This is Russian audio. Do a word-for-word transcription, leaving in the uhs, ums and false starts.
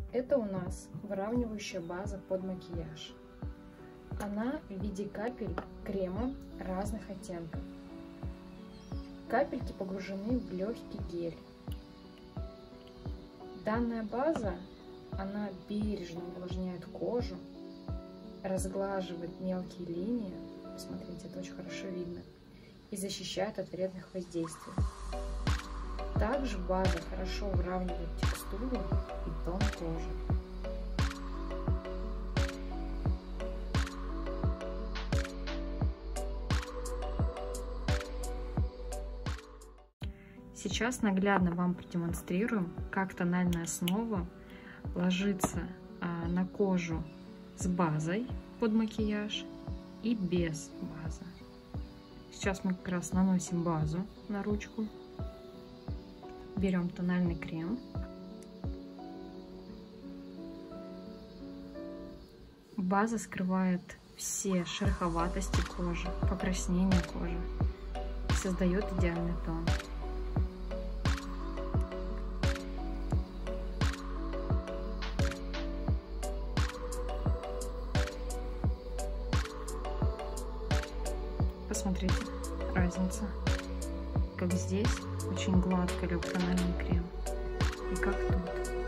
Это у нас выравнивающая база под макияж. Она в виде капель крема разных оттенков. Капельки погружены в легкий гель. Данная база, она бережно увлажняет кожу, разглаживает мелкие линии, посмотрите, это очень хорошо видно, и защищает от вредных воздействий. Также база хорошо выравнивает текстуру и тон кожи. Сейчас наглядно вам продемонстрируем, как тональная основа ложится на кожу с базой под макияж и без базы. Сейчас мы как раз наносим базу на ручку. Берем тональный крем. База скрывает все шероховатости кожи, покраснения кожи и создает идеальный тон. Посмотрите, разница, как здесь очень гладко лег тональный крем и как тут.